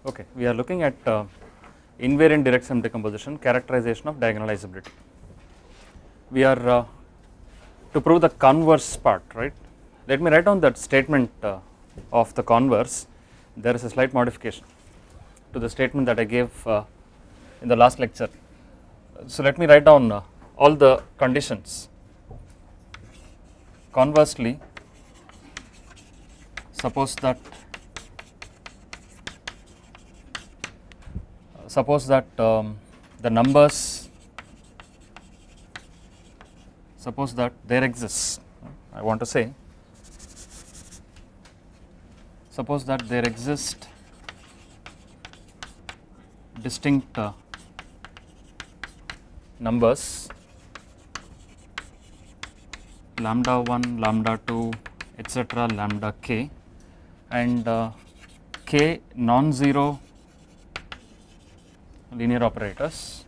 Okay, we are looking at invariant direct sum decomposition, characterization of diagonalizability. We are to prove the converse part, right? Let me write down that statement of the converse. There is a slight modification to the statement that I gave in the last lecture. So let me write down all the conditions. Conversely, suppose that the numbers, suppose that there exists, I want to say, suppose that there exist distinct numbers lambda 1, lambda 2, etc., lambda k, and k non-zero linear operators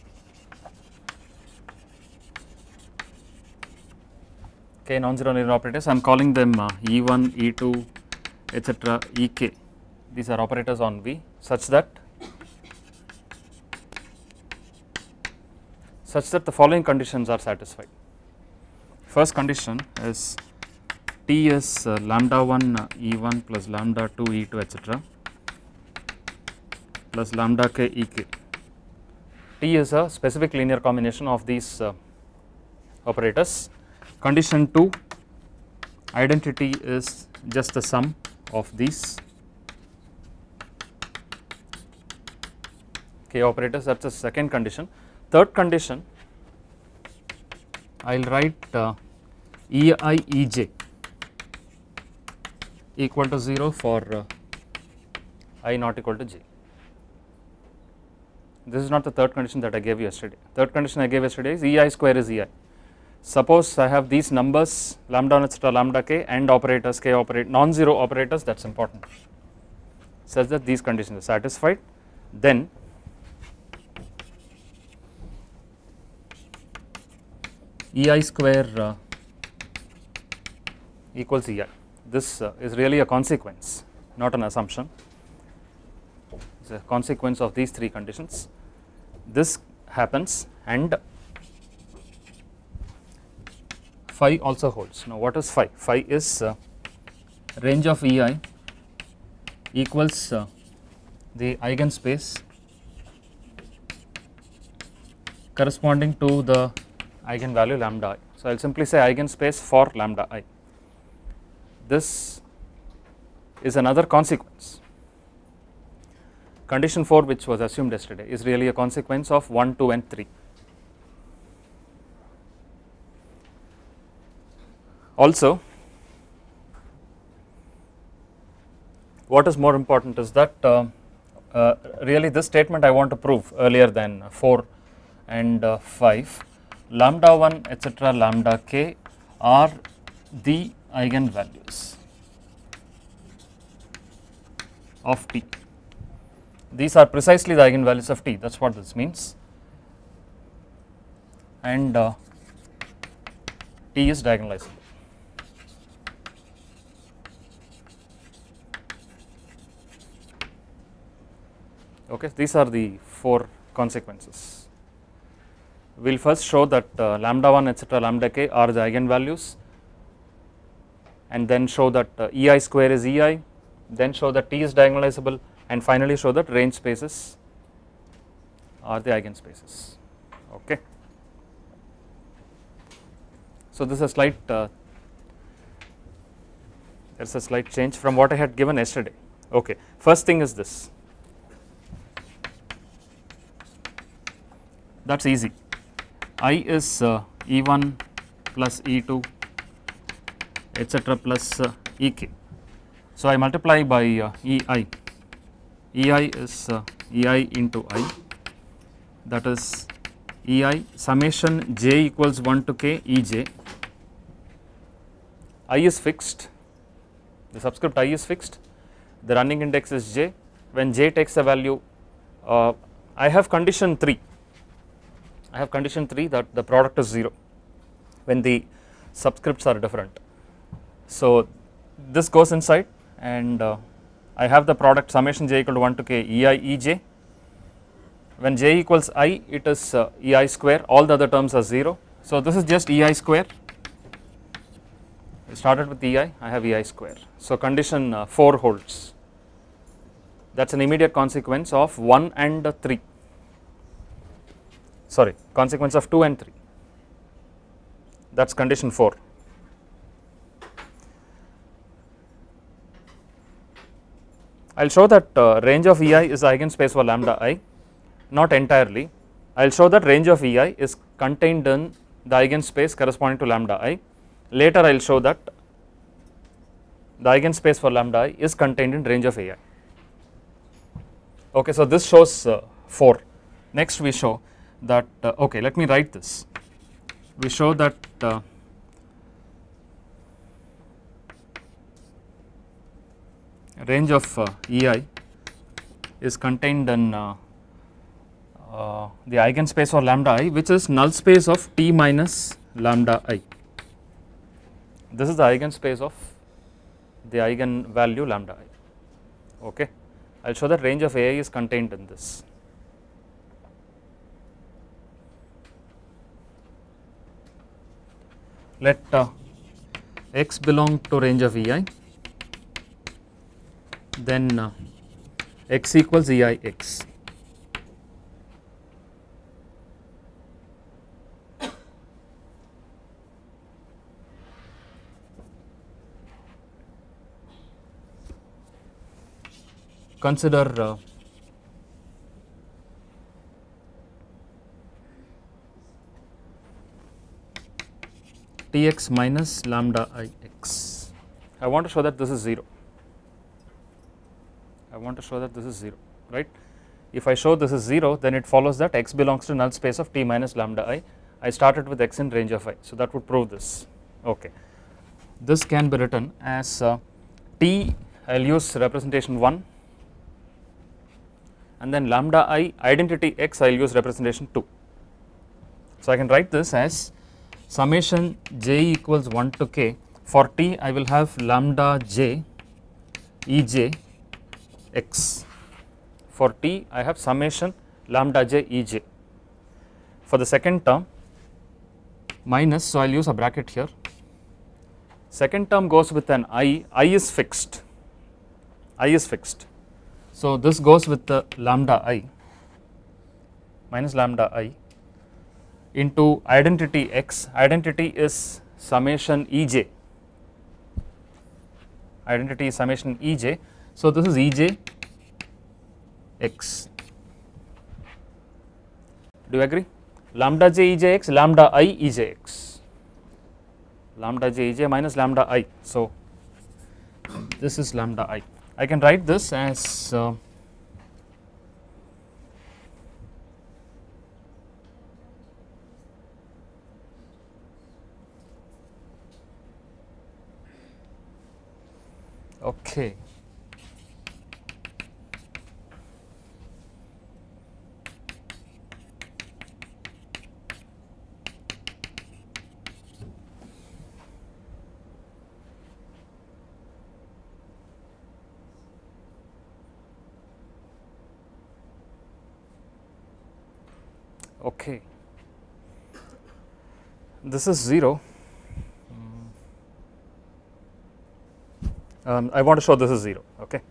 I am calling them E1, E2, etc., Ek. These are operators on V such that the following conditions are satisfied. First condition is T is lambda 1 E1 plus lambda 2 E2, etc., plus lambda k Ek. T is a specific linear combination of these operators. Condition 2, identity is just the sum of these k operators, that is the second condition. Third condition, I will write Ei Ej equal to 0 for I not equal to j. This is not the third condition that I gave you yesterday. Third condition I gave yesterday is Ei square is Ei. Suppose I have these numbers lambda 1, etc., lambda k and operators k operate non-zero operators, that is important, such that these conditions are satisfied, then Ei square equals Ei. This is really a consequence, not an assumption. It is a consequence of these three conditions. This happens and phi also holds. Now what is phi? Phi is range of Ei equals the eigenspace corresponding to the eigenvalue lambda I. So I will simply say eigenspace for lambda I. This is another consequence. Condition 4, which was assumed yesterday, is really a consequence of 1, 2 and 3. Also, what is more important is that really this statement I want to prove earlier than 4 and 5, lambda 1, etc., lambda k are the eigenvalues of T. These are precisely the eigenvalues of T, that is what this means, and T is diagonalizable. Okay, these are the 4 consequences. We will first show that lambda 1, etc., lambda k are the eigenvalues, and then show that Ei square is Ei, then show that T is diagonalizable, and finally show that range spaces are the eigenspaces. Okay. So this is a slight there is a slight change from what I had given yesterday. Okay. First thing is this. That is easy. I is E1 plus E2, etc., plus Ek. So I multiply by Ei. Ei is Ei into I, that is Ei summation j equals 1 to k Ej. I is fixed, the subscript I is fixed, the running index is j. When j takes a value, I have condition 3. That the product is 0 when the subscripts are different. So this goes inside and I have the product summation j equal to 1 to k ei ej. When j equals I, it is ei square, all the other terms are 0. So this is just ei square. I started with ei, I have ei square. So condition 4 holds. That is an immediate consequence of 1 and 3, sorry, consequence of 2 and 3, that is condition 4. I will show that range of ei is the eigenspace for lambda I, not entirely. I will show that range of ei is contained in the eigenspace corresponding to lambda I. Later I will show that the eigenspace for lambda I is contained in range of ai. Okay, so this shows 4. Next we show that, okay, let me write this. We show that range of ei is contained in the eigenspace for lambda I, which is null space of t minus lambda I. This is the eigenspace of the eigenvalue lambda I. Okay, I will show that range of ai is contained in this. Let x belong to range of ei, then x equals ei x. Consider Tx minus lambda I x. I want to show that this is 0. I want to show that this is 0, right. If I show this is 0, then it follows that x belongs to null space of t minus lambda I. I started with x in range of I, so that would prove this. Okay, this can be written as t, I will use representation 1, and then lambda I identity x, I will use representation 2. So I can write this as summation j equals 1 to k. For t I will have lambda j ej x. For t I have summation lambda j ej. For the second term minus, so I will use a bracket here. Second term goes with an I is fixed, I is fixed. So this goes with the lambda I minus lambda I into identity x. Identity is summation ej, identity is summation ej. So this is ej x. Do you agree? Lambda j ej x, lambda I ej x, lambda j ej minus lambda I. So this is lambda I. I can write this as okay. Okay, this is 0. I want to show this is 0. Okay.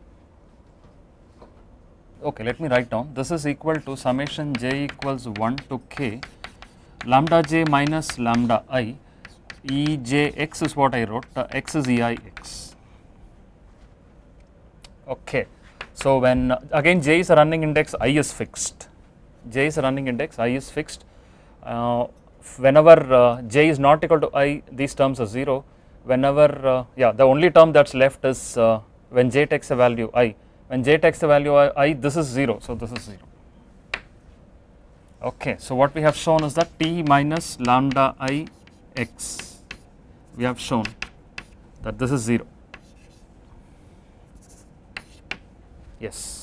Okay, let me write down. This is equal to summation j equals 1 to k lambda j minus lambda I e j x is what I wrote. X is ei x. Okay. So when again j is a running index, I is fixed. J is a running index, I is fixed. Whenever j is not equal to I, these terms are 0. Whenever the only term that is left is when j takes a value I. When j takes a value I, this is 0. So this is 0. Okay. So what we have shown is that t minus lambda I x. We have shown that this is 0. Yes.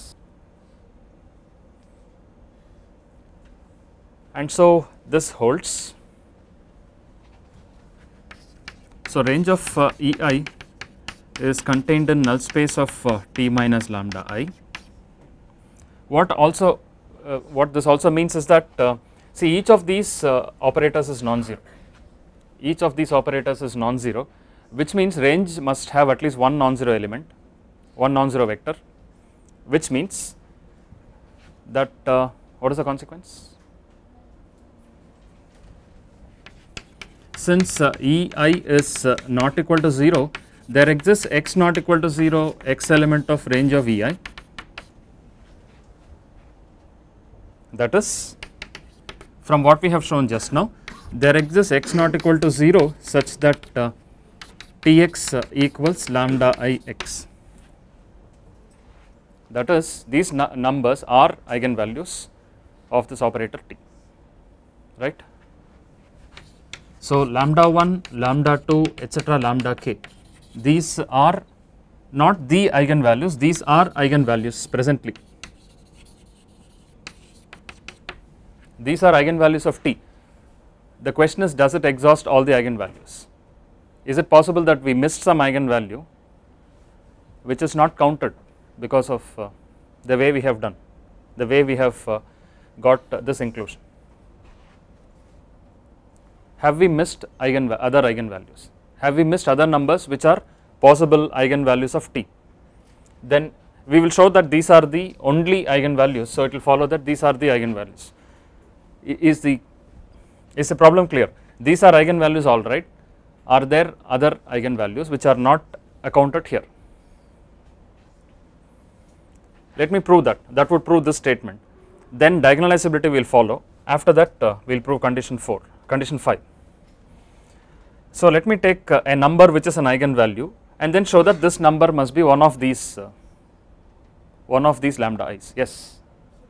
And so this holds. So range of ei is contained in null space of T minus lambda I. What this also means is that see, each of these operators is non-zero. Each of these operators is non-zero, which means range must have at least one non-zero element, one non-zero vector, which means that what is the consequence? Since Ei is not equal to 0, there exists x not equal to 0 x element of range of Ei, that is, from what we have shown just now, there exists x not equal to 0 such that Tx equals lambda I x. That is, these numbers are eigenvalues of this operator T, right. So, lambda 1, lambda 2, etc., lambda k, these are not the eigenvalues, these are eigenvalues presently. These are eigenvalues of T. The question is, does it exhaust all the eigenvalues? Is it possible that we missed some eigenvalue which is not counted because of the way we have done, the way we have got this inclusion? Have we missed other eigenvalues? Have we missed other numbers which are possible eigenvalues of T? Then we will show that these are the only eigenvalues, so it will follow that these are the eigenvalues. Is the problem clear? These are eigenvalues, all right. Are there other eigenvalues which are not accounted here? Let me prove that. That would prove this statement. Then diagonalizability will follow. After that, we will prove condition 5. So, let me take a number which is an eigenvalue and then show that this number must be one of these lambda i's. Yes.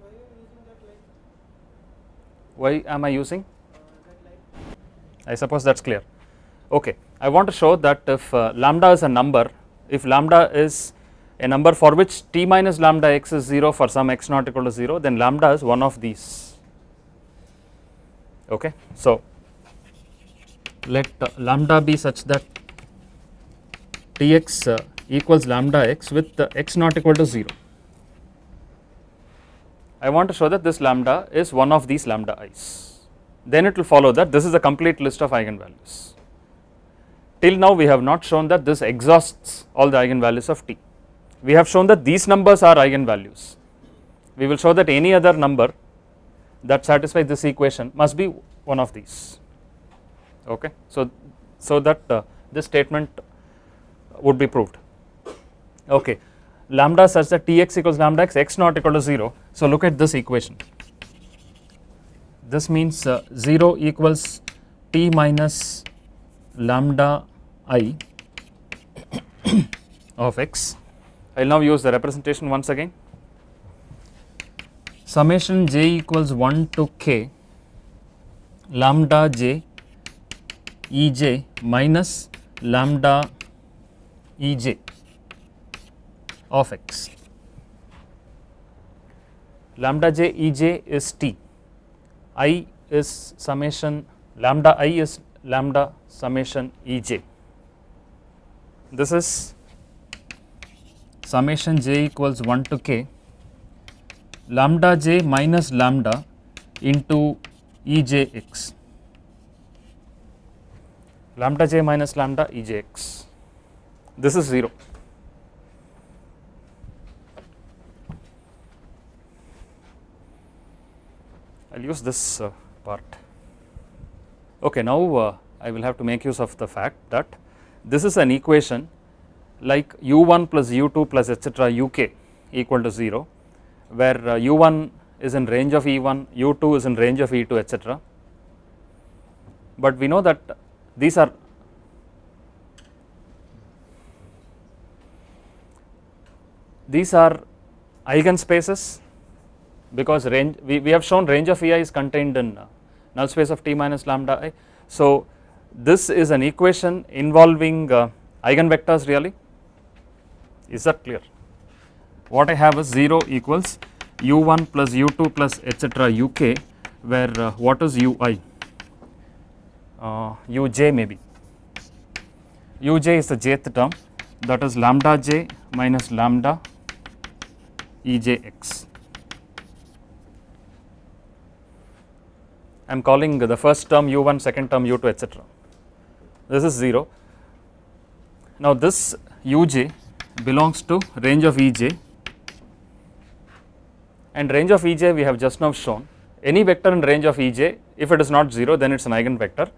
Why am I using? I suppose that is clear. Okay. I want to show that if lambda is a number, if lambda is a number for which T minus lambda x is 0 for some x not equal to 0, then lambda is one of these. Okay. So, let lambda be such that Tx equals lambda x with x not equal to 0. I want to show that this lambda is one of these lambda i's. Then it will follow that this is a complete list of eigenvalues. Till now we have not shown that this exhausts all the eigenvalues of T. We have shown that these numbers are eigenvalues. We will show that any other number that satisfies this equation must be one of these. Okay. So that this statement would be proved. Okay. Lambda such that Tx equals lambda x, x not equal to 0. So, look at this equation. This means 0 equals T minus lambda I of x. I will now use the representation once again. Summation j equals 1 to k lambda j Ej minus lambda Ej of x. Lambda j Ej is T, I is summation, lambda I is lambda summation Ej. This is summation j equals 1 to k lambda j minus lambda into Ejx, lambda j minus lambda Ejx. This is 0. I will use this part. Okay, now I will have to make use of the fact that this is an equation like u1 plus u2 plus etc. uk equal to 0, where u1 is in range of e1, u2 is in range of e2, etc. But we know that these are eigenspaces, because range we have shown range of Ei is contained in null space of T minus lambda I. So, this is an equation involving eigenvectors really. Is that clear? What I have is 0 equals u1 plus u2 plus etc. uk, where what is ui? Uj maybe. Uj is the jth term, that is lambda j minus lambda Ejx. I am calling the first term u1, second term u2, etc. This is 0. Now this uj belongs to range of Ej, and range of Ej we have just now shown. Any vector in range of Ej, if it is not 0, then it is an eigenvector.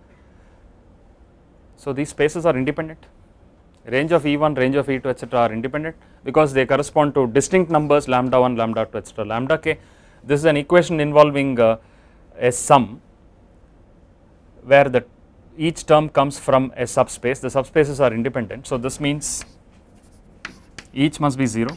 So these spaces are independent. Range of E1, range of E2, etc. are independent because they correspond to distinct numbers lambda 1, lambda 2, etc. Lambda k. This is an equation involving a sum where each term comes from a subspace. The subspaces are independent. So this means each must be 0.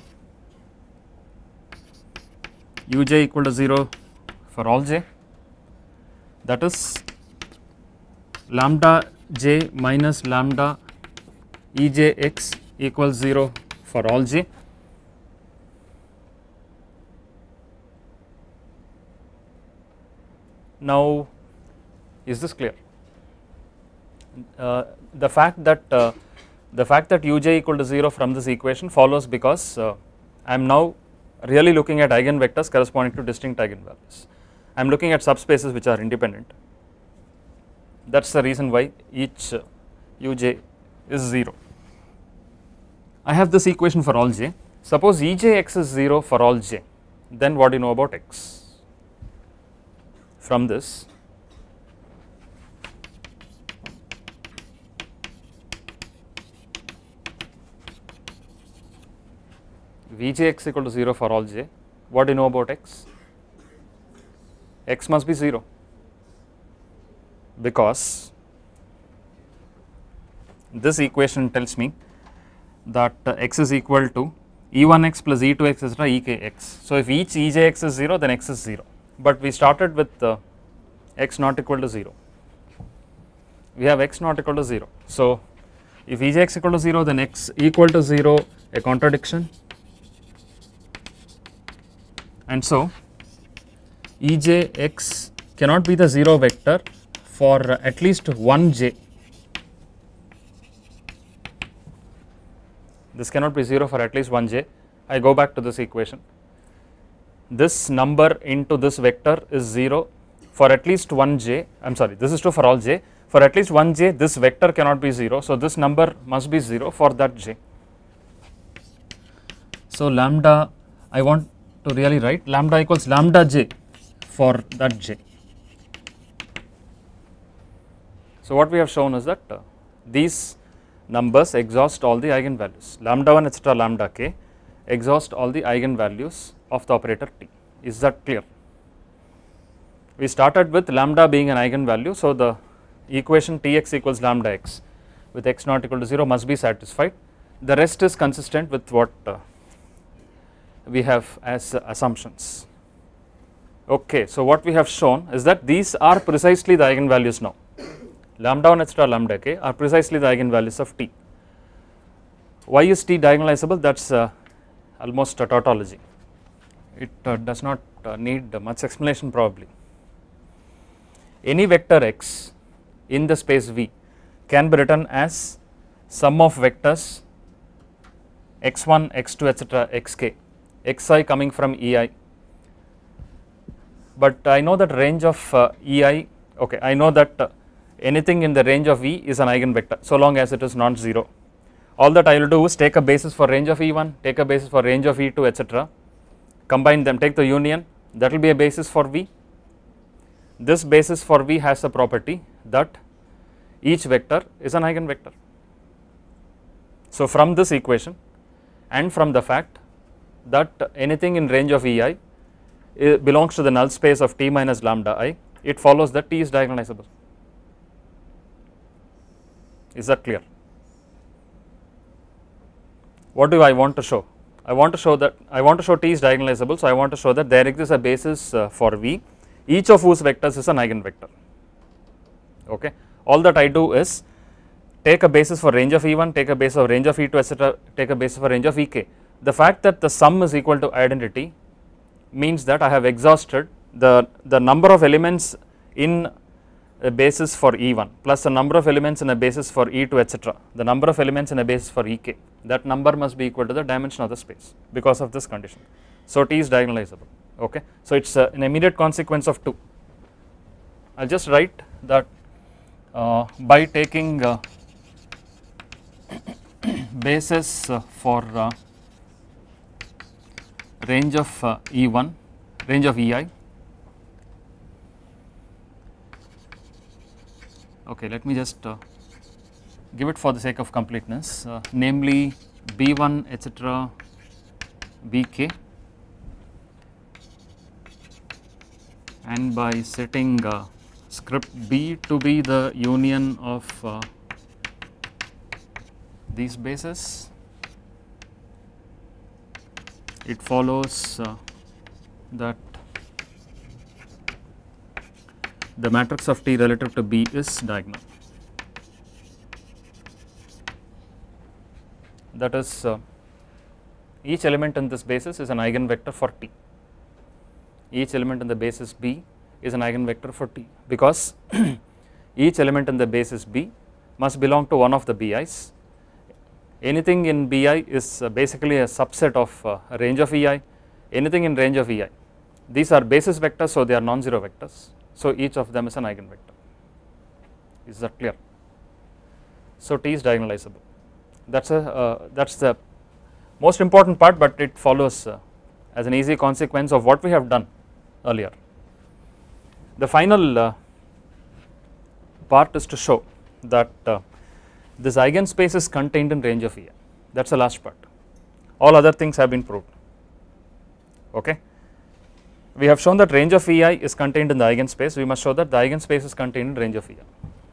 Uj equal to 0 for all j. That is lambda j minus lambda Ejx equals 0 for all j. Now, is this clear? The fact that uj equal to 0 from this equation follows because I am now really looking at eigenvectors corresponding to distinct eigenvalues. I am looking at subspaces which are independent. That is the reason why each uj is 0. I have this equation for all j. Suppose Ejx is 0 for all j, then what do you know about x? From this, Vjx equal to 0 for all j, what do you know about x? X must be 0 because this equation tells me that x is equal to E1x plus E2x etc. Ekx. So if each Ejx is 0, then x is 0, but we started with x not equal to 0. We have x not equal to 0. So if Ejx equal to 0, then x equal to 0, a contradiction, and so Ejx cannot be the 0 vector for at least one j. This cannot be 0 for at least one j. I go back to this equation. This number into this vector is 0 for at least one j. I am sorry, this is true for all j. For at least one j, this vector cannot be 0. So this number must be 0 for that j. So lambda, I want to really write lambda equals lambda j for that j. So what we have shown is that these numbers exhaust all the eigenvalues, lambda 1 etc. lambda k exhaust all the eigenvalues of the operator t. Is that clear? We started with lambda being an eigenvalue, so the equation Tx equals lambda x with x not equal to 0 must be satisfied. The rest is consistent with what we have as assumptions. Okay, so what we have shown is that these are precisely the eigenvalues now. Lambda 1 etc. lambda k are precisely the eigenvalues of t. Why is t diagonalizable? That is almost a tautology. It does not need much explanation probably. Any vector x in the space V can be written as sum of vectors x1, x2 etc. xk, xi coming from ei. But I know that range of ei, okay, I know that anything in the range of V is an eigenvector so long as it is non-zero. All that I will do is take a basis for range of E1, take a basis for range of E2 etc. Combine them, take the union, that will be a basis for V. This basis for V has a property that each vector is an eigenvector. So from this equation and from the fact that anything in range of Ei belongs to the null space of t minus lambda I, it follows that t is diagonalizable. Is that clear? What do I want to show? I want to show t is diagonalizable, so I want to show that there exists a basis for V, each of whose vectors is an eigenvector. Okay. All that I do is take a basis for range of E1, take a basis of range of E2 etc., take a basis for range of Ek. The fact that the sum is equal to identity means that I have exhausted the number of elements in a basis for E1 plus the number of elements in a basis for E2 etc., the number of elements in a basis for Ek, that number must be equal to the dimension of the space because of this condition. So T is diagonalizable. Okay. So it is an immediate consequence of 2. I will just write that by taking basis for range of E1, range of Ei. Okay, let me just give it for the sake of completeness, namely B1 etc. Bk, and by setting script B to be the union of these bases, it follows that the matrix of T relative to B is diagonal. That is, each element in this basis is an eigenvector for T. Each element in the basis B is an eigenvector for T, because each element in the basis B must belong to one of the BI's. Anything in BI is basically a subset of a range of EI, anything in range of EI. These are basis vectors, so they are non-zero vectors. So each of them is an eigenvector. Is that clear? So T is diagonalizable. That's the most important part, but it follows as an easy consequence of what we have done earlier. The final part is to show that this eigenspace is contained in range of EI. That is the last part. All other things have been proved. Okay. We have shown that range of EI is contained in the eigenspace. We must show that the eigenspace is contained in range of EI.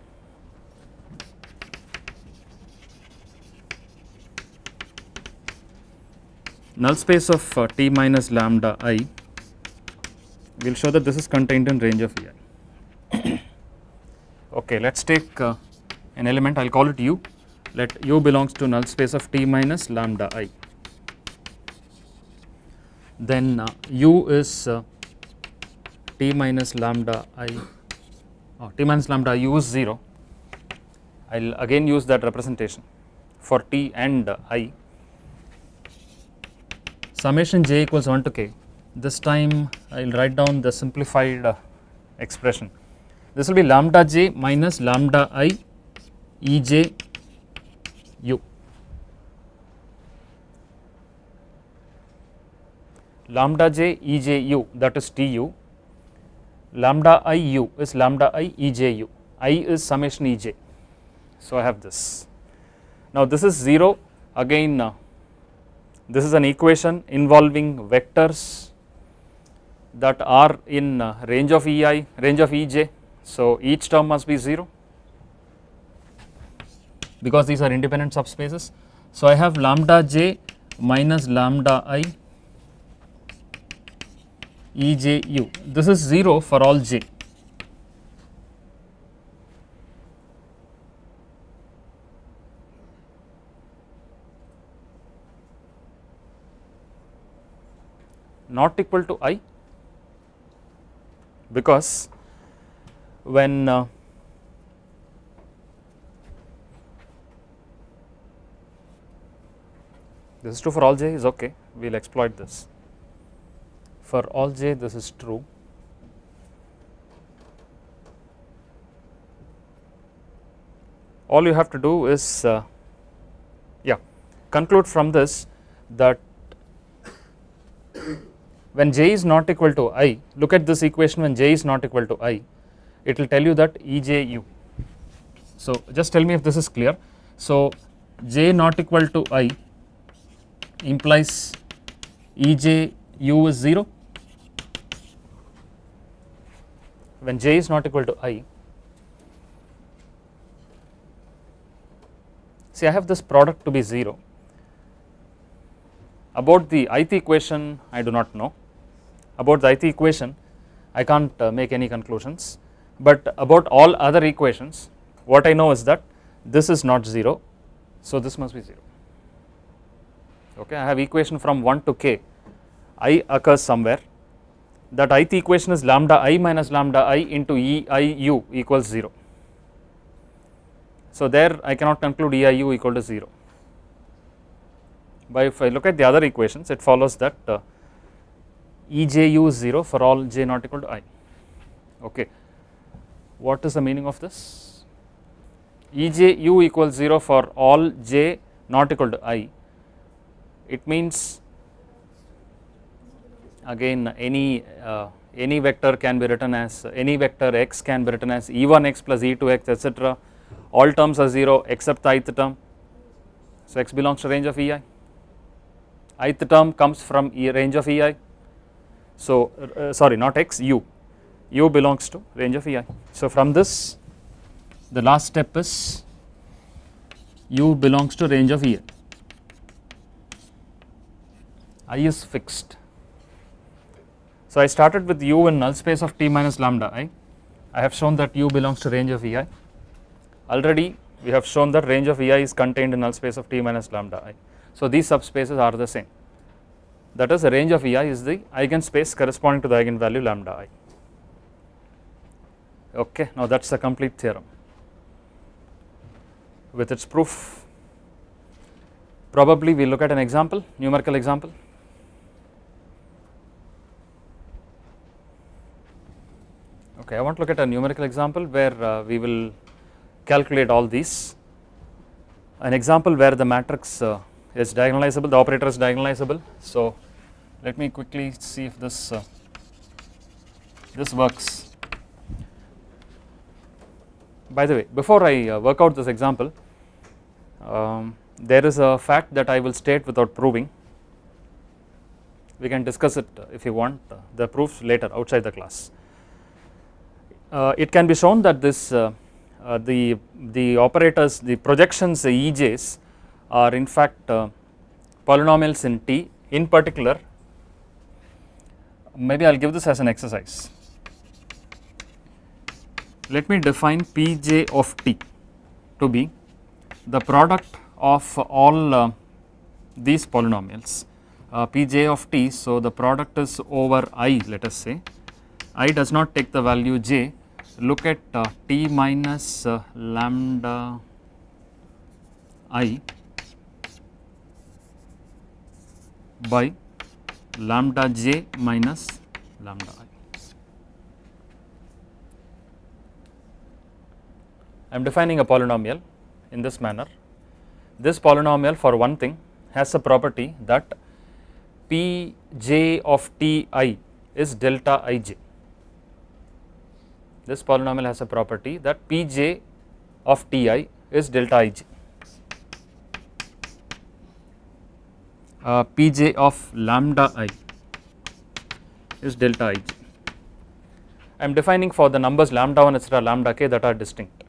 Null space of T minus lambda I, we will show that this is contained in range of EI. Okay, let us take an element, I will call it U. Let U belongs to null space of T minus lambda I. Then U is T minus lambda I, T minus lambda U is 0. I will again use that representation for T and I. Summation j equals 1 to k. This time I will write down the simplified expression. This will be lambda j minus lambda I Ej U. Lambda j Ej U, that is Tu. Lambda I U is lambda I Ej U. I is summation Ej. So I have this. Now this is 0. Again this is an equation involving vectors that are in range of Ei, range of Ej. So each term must be 0 because these are independent subspaces. So I have lambda j minus lambda I Ej U. This is 0 for all j. Not equal to I, because when this is true for all j is okay, we will exploit this. For all j this is true. All you have to do is conclude from this that when j is not equal to I, look at this equation, when j is not equal to I, it will tell you that Eju. So just tell me if this is clear. So j not equal to I implies Eju is 0. When j is not equal to I, see I have this product to be 0. About the ith equation I do not know. About the ith equation I can't make any conclusions, but about all other equations what I know is that this is not 0, so this must be 0. Okay, I have equation from 1 to k, I occurs somewhere, that ith equation is lambda I minus lambda I into eiu equals 0. So there I cannot conclude eiu equal to 0. But if I look at the other equations, it follows that eju is 0 for all j not equal to I. Okay. What is the meaning of this? eju equals 0 for all j not equal to I. It means again any vector can be written as, any vector x can be written as e1x plus e2x etc. All terms are 0 except the ith term. So x belongs to range of ei. Ith term comes from range of ei. So sorry, not x, u belongs to range of ei. So from this the last step is u belongs to range of ei. I is fixed. So I started with u in null space of t minus lambda I. I have shown that u belongs to range of ei. Already we have shown that range of ei is contained in null space of t minus lambda I. So these subspaces are the same. That is, the range of ei is the eigenspace corresponding to the eigenvalue lambda I. Okay, now that is the complete theorem with its proof. Probably we will look at an example, numerical example. Okay, I want to look at a numerical example where we will calculate all these. An example where the matrix is diagonalizable, the operator is diagonalizable. So let me quickly see if this works. By the way, before I work out this example, there is a fact that I will state without proving. We can discuss it if you want, the proofs later outside the class. It can be shown that this the operators, the projections, the ej's are in fact polynomials in T. In particular, maybe I will give this as an exercise. Let me define Pj of T to be the product of all these polynomials, Pj of T. So the product is over I, let us say. I does not take the value j. Look at t minus lambda I by lambda j minus lambda I. I am defining a polynomial in this manner. This polynomial, for one thing, has a property that Pj of Ti is delta ij. This polynomial has a property that Pj of Ti is delta ij. Pj of lambda I is delta ij. I am defining for the numbers lambda 1 etc. lambda k that are distinct.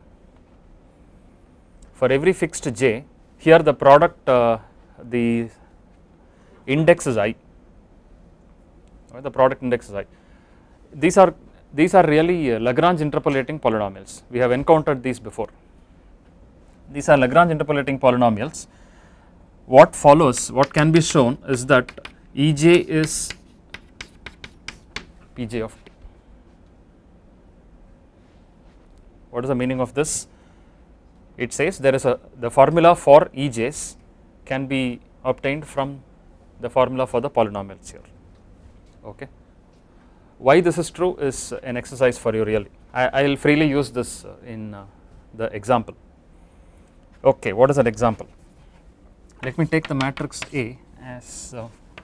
For every fixed j, here the product, the index is I, the product index is I. These are really Lagrange interpolating polynomials. We have encountered these before. These are Lagrange interpolating polynomials. What follows, what can be shown is that Ej is Pj of T. What is the meaning of this? It says there is the formula for Ej's can be obtained from the formula for the polynomials here. Okay. Why this is true is an exercise for you really. I will freely use this in the example. Okay, what is that example? Let me take the matrix A as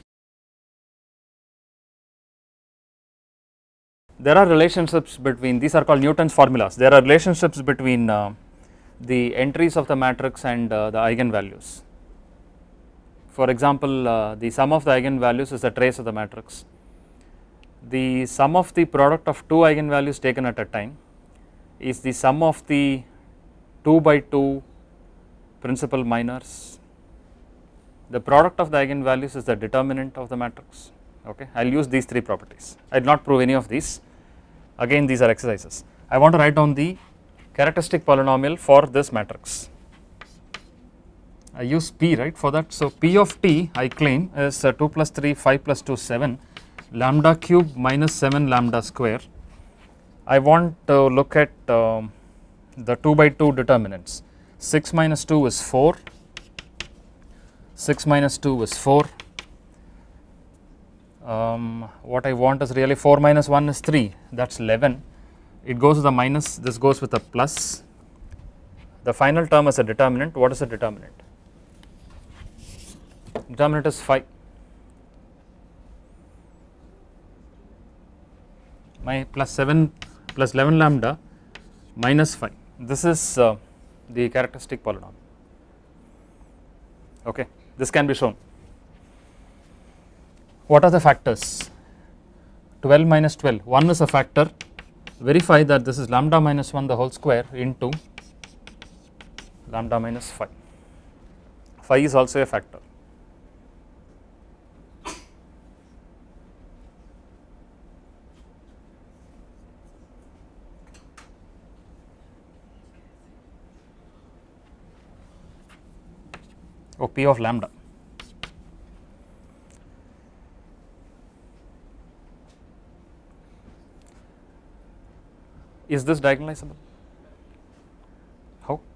there are relationships between, these are called Newton's formulas. There are relationships between the entries of the matrix and the eigenvalues. For example, the sum of the eigenvalues is the trace of the matrix. The sum of the product of two eigenvalues taken at a time is the sum of the 2 by 2 principal minors. The product of the eigenvalues is the determinant of the matrix. Okay, I will use these three properties. I will not prove any of these. Again, these are exercises. I want to write down the characteristic polynomial for this matrix. I use P, right, for that. So P of T I claim is 2 plus 3, 5 plus 2, 7. lambda cube minus 7 lambda square. I want to look at the 2 by 2 determinants. 6 minus 2 is 4, 6 minus 2 is 4. What I want is really 4 minus 1 is 3, that is 11. It goes with a minus, this goes with a plus. The final term is a determinant. What is the determinant? Determinant is 5. My plus 7 plus 11 lambda minus 5. This is the characteristic polynomial. Okay, this can be shown. What are the factors? 12 minus 12, 1 is a factor. Verify that this is lambda minus 1 the whole square into lambda minus 5. 5 is also a factor. P of lambda. Is this diagonalizable? How?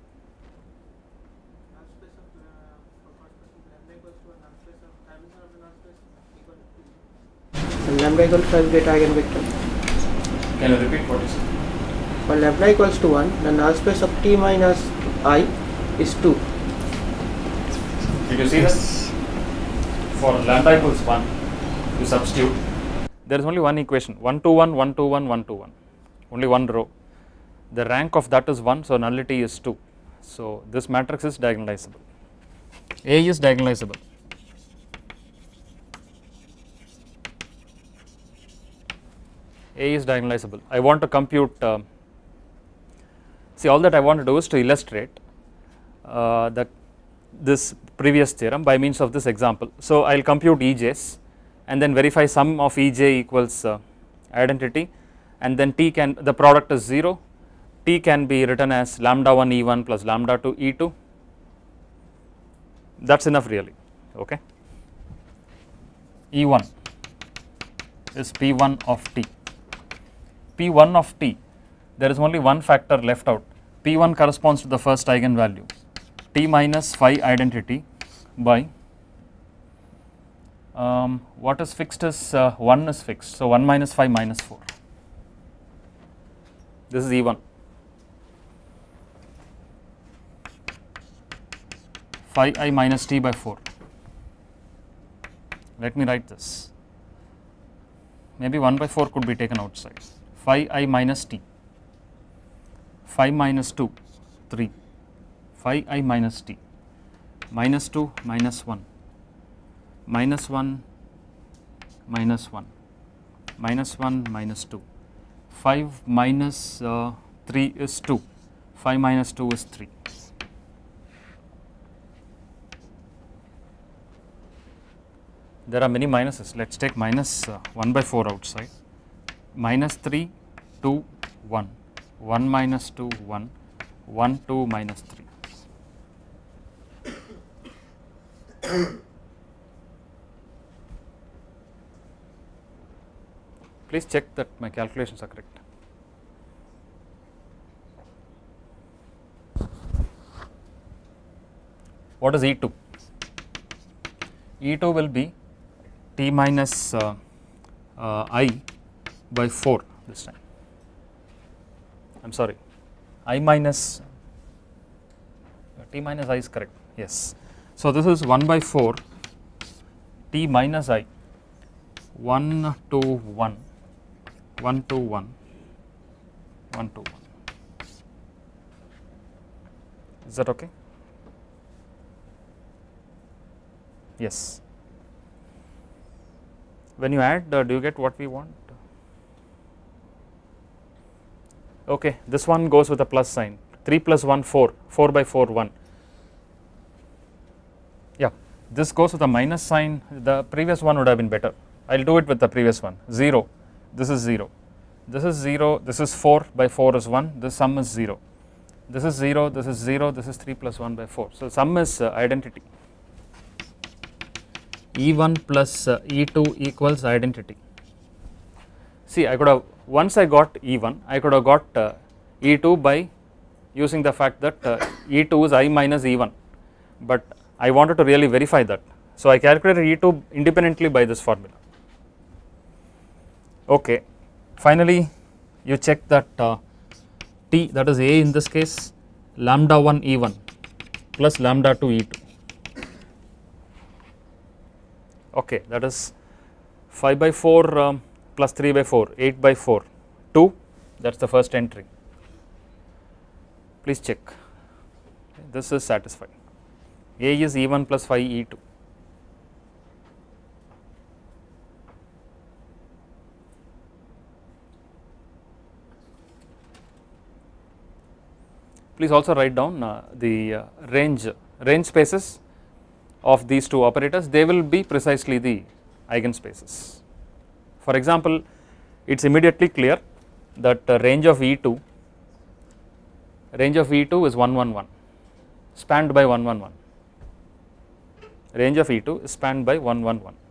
Lambda equals to get eigenvector. Can you repeat what you said? For lambda equals to 1, the null space of t minus I is 2. Did you see this? For lambda equals 1, you substitute. There is only one equation, 1 2 1 1 2 1 1 2 1. Only one row. The rank of that is 1, so nullity is 2. So this matrix is diagonalizable. A is diagonalizable. A is diagonalizable. I want to compute, see all that I want to do is to illustrate this previous theorem by means of this example. So I will compute EJs and then verify sum of EJ equals identity, and then T can, the product is 0, T can be written as lambda 1 E1 plus lambda 2 E2, that is enough really, okay. E1 is P1 of T. P1 of T, there is only one factor left out. P1 corresponds to the first eigenvalue, T minus phi identity by what is fixed is 1 is fixed, so 1 minus 5 minus 4. This is E1. Phi I minus T by 4. Let me write this. Maybe 1 by 4 could be taken outside. Phi I minus T. 5 minus 2, 3. Phi I minus T. Minus 2 minus 1. Minus 1 minus 1. Minus 1 minus 2. 5 minus 3 is 2. 5 minus 2 is 3. There are many minuses. Let us take minus 1 by 4 outside. Minus 3, 2, 1. 1 minus 2, 1. 1, 2 minus 3. Please check that my calculations are correct. What is E2? E2 will be T minus I by 4 this time. I am sorry, I minus T minus I is correct, yes. So this is 1 by 4 T minus I, 1 to 1, 1 to 1, 1 to 1. Is that okay? Yes. When you add, do you get what we want? Okay, this one goes with a plus sign. 3 plus 1, 4, 4 by 4, 1. Yeah, this goes with a minus sign. The previous one would have been better. I will do it with the previous one. 0, this is 0. This is 0, this is 4 by 4 is 1, this sum is 0. This is 0, this is 0, this is 3 plus 1 by 4. So sum is identity. E1 plus E2 equals identity. see I could have, once I got E1 I could have got E2 by using the fact that E2 is I minus E1, but I wanted to really verify that. So I calculated E2 independently by this formula. Okay, finally you check that T, that is A in this case, lambda 1 E1 plus lambda 2 E2. Okay, that is 5 by 4 plus 3 by 4, 8 by 4, 2, that is the first entry. Please check, this is satisfied. A is E1 plus 5 E2. Please also write down the range spaces of these two operators. They will be precisely the eigenspaces. For example, it is immediately clear that range of E2 is 1 1 1, spanned by 1 1 1. Range of E2 is spanned by 1 1 1,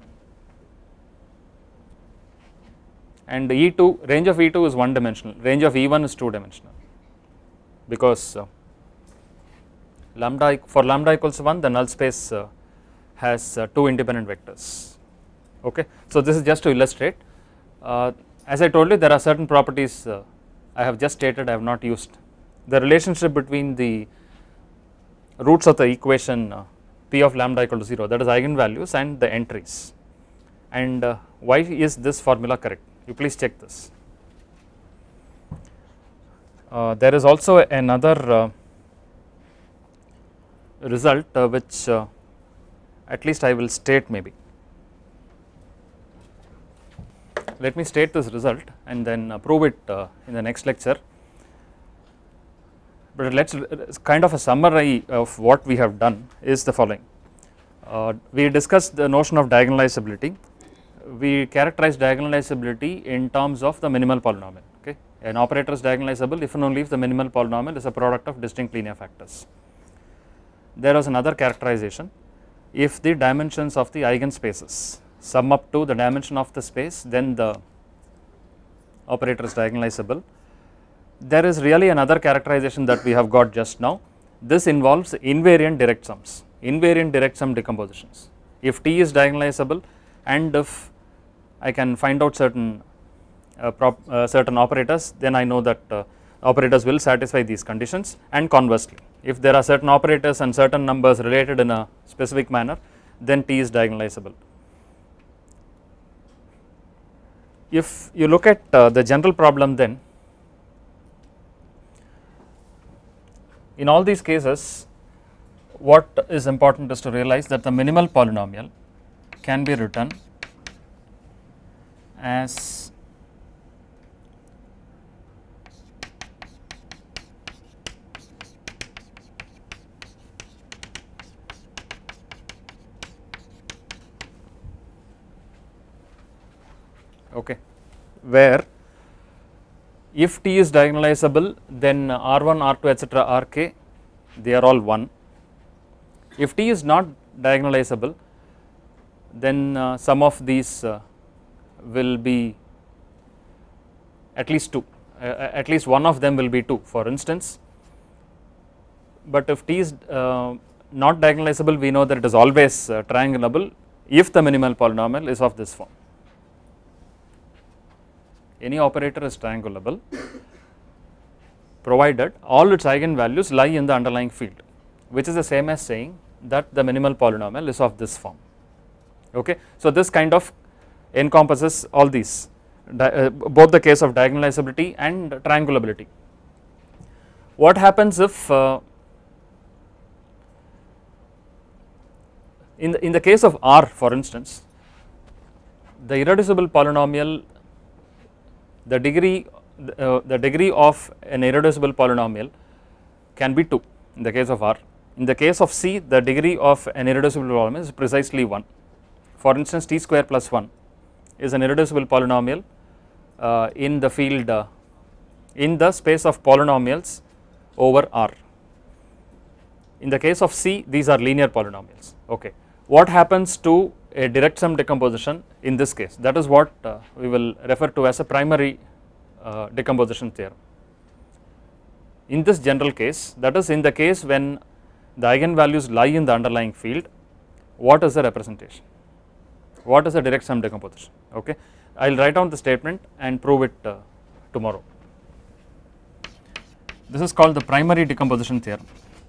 and E2, range of E2 is one dimensional, range of E1 is two dimensional, because lambda, for lambda equals 1 the null space has two independent vectors. Okay. So this is just to illustrate. As I told you, there are certain properties I have just stated, I have not used. The relationship between the roots of the equation P of lambda equal to 0, that is eigenvalues and the entries, and why is this formula correct? You please check this. There is also another result which at least I will state maybe. Let me state this result and then prove it in the next lecture. But let us kind of a summary of what we have done is the following. We discussed the notion of diagonalizability. We characterize diagonalizability in terms of the minimal polynomial. Okay, an operator is diagonalizable if and only if the minimal polynomial is a product of distinct linear factors. There was another characterization: if the dimensions of the eigenspaces sum up to the dimension of the space, then the operator is diagonalizable. There is really another characterization that we have got just now. This involves invariant direct sums, invariant direct sum decompositions. If T is diagonalizable and if I can find out certain certain operators, then I know that operators will satisfy these conditions, and conversely, if there are certain operators and certain numbers related in a specific manner, then T is diagonalizable. If you look at the general problem, then in all these cases what is important is to realize that the minimal polynomial can be written as okay, where if T is diagonalizable, then R1, R2, etc., Rk, they are all 1. If T is not diagonalizable, then some of these will be at least 2, at least one of them will be 2 for instance. But if T is not diagonalizable, we know that it is always triangulable if the minimal polynomial is of this form. Any operator is triangulable provided all its eigenvalues lie in the underlying field, which is the same as saying that the minimal polynomial is of this form. Okay. So this kind of encompasses all these, both the case of diagonalizability and triangulability. What happens if in the case of R, for instance, the irreducible polynomial, the degree of an irreducible polynomial can be 2 in the case of R. In the case of C, the degree of an irreducible polynomial is precisely 1. For instance, T square plus 1 is an irreducible polynomial in the field in the space of polynomials over R. In the case of C, these are linear polynomials. Okay. What happens to a direct sum decomposition in this case. That is what we will refer to as a primary decomposition theorem. In this general case, that is in the case when the eigenvalues lie in the underlying field, what is the representation? What is the direct sum decomposition? Okay, I will write down the statement and prove it tomorrow. This is called the primary decomposition theorem.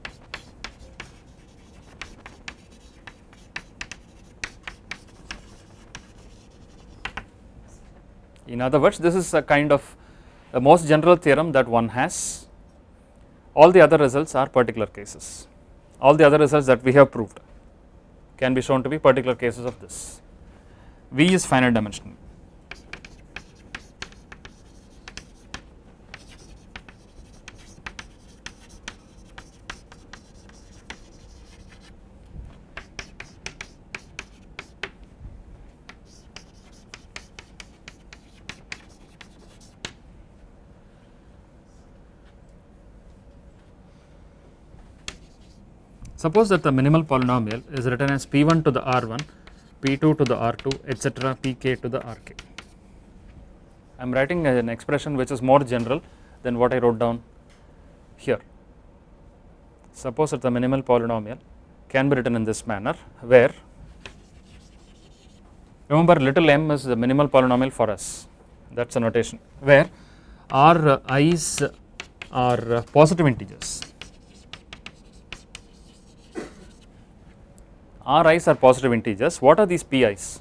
In other words, this is a kind of the most general theorem that one has. All the other results are particular cases. All the other results that we have proved can be shown to be particular cases of this. V is finite dimensional. Suppose that the minimal polynomial is written as P1 to the R1, P2 to the R2, etc., Pk to the Rk. I am writing an expression which is more general than what I wrote down here. Suppose that the minimal polynomial can be written in this manner, where, remember, little m is the minimal polynomial for us, that is a notation, where our i's are positive integers. Our i's are positive integers. What are these pi's?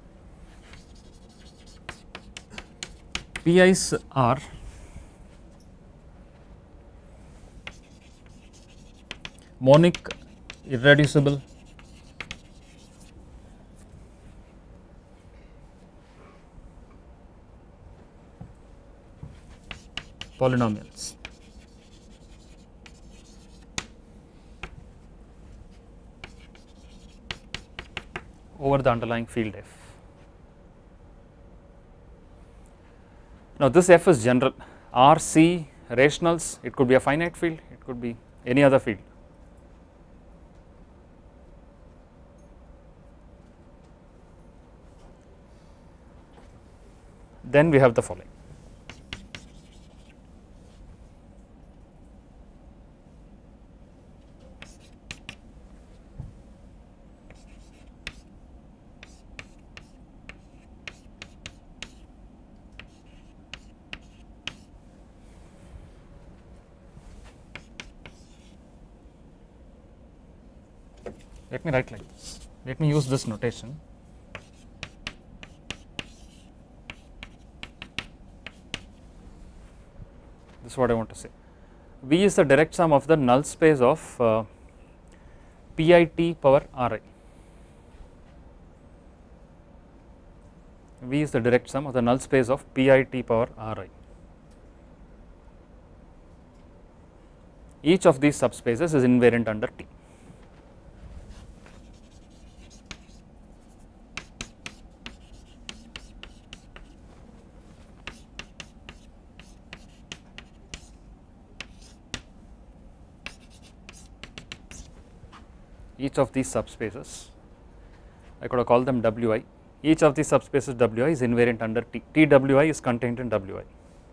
Pi's are monic, irreducible, polynomials. Over the underlying field f. Now this f is general. R, C, rationals, it could be a finite field, it could be any other field. Then we have the following. Let me write like this. Let me use this notation. This is what I want to say. V is the direct sum of the null space of PIT power Ri. V is the direct sum of the null space of PIT power Ri. Each of these subspaces is invariant under T. Each of these subspaces, I could have called them Wi. Each of these subspaces Wi is invariant under T. Twi is contained in Wi.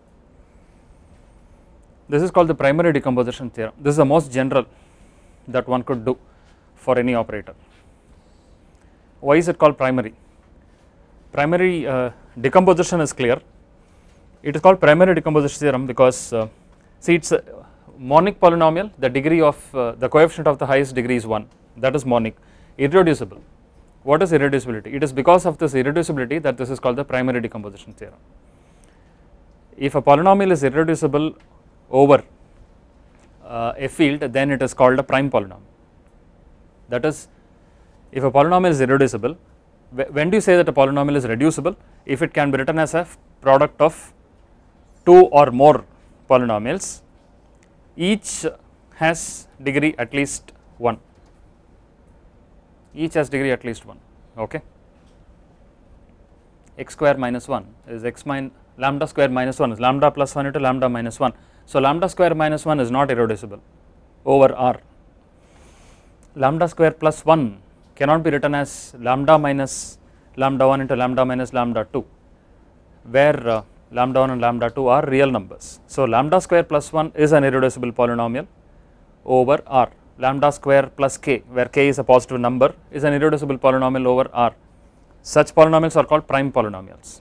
This is called the primary decomposition theorem. This is the most general that one could do for any operator. Why is it called primary? Primary decomposition is clear. It is called primary decomposition theorem because see, it's a monic polynomial. The degree of the coefficient of the highest degree is 1. That is monic. Irreducible. What is irreducibility? It is because of this irreducibility that this is called the primary decomposition theorem. If a polynomial is irreducible over a field, then it is called a prime polynomial. That is, if a polynomial is irreducible, when do you say that a polynomial is reducible? If it can be written as a product of two or more polynomials, each has degree at least 1. Each has degree at least 1. Okay. X square minus 1 is x minus lambda square minus 1 is lambda plus 1 into lambda minus 1. So lambda square minus 1 is not irreducible over R. Lambda square plus 1 cannot be written as lambda minus lambda 1 into lambda minus lambda 2, where lambda 1 and lambda 2 are real numbers. So, lambda square plus 1 is an irreducible polynomial over R. Lambda square plus k, where k is a positive number, is an irreducible polynomial over R. Such polynomials are called prime polynomials.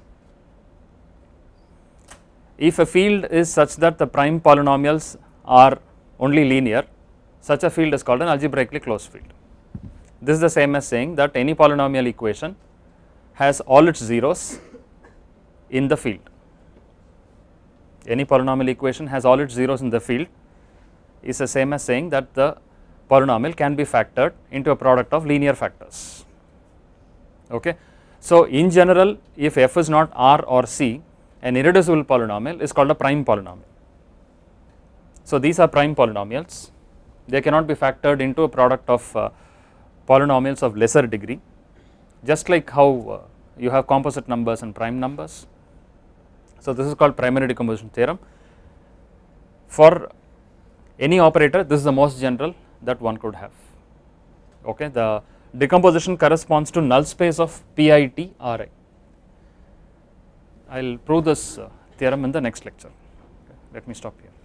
If a field is such that the prime polynomials are only linear, such a field is called an algebraically closed field. This is the same as saying that any polynomial equation has all its zeros in the field. Any polynomial equation has all its zeros in the field is the same as saying that the polynomial can be factored into a product of linear factors. Okay. So, in general, if f is not R or C, an irreducible polynomial is called a prime polynomial. So, these are prime polynomials. They cannot be factored into a product of polynomials of lesser degree, just like how you have composite numbers and prime numbers. So, this is called primary decomposition theorem. For any operator, this is the most general that one could have. Okay, the decomposition corresponds to null space of PIT Ri. I will prove this theorem in the next lecture. Okay, let me stop here.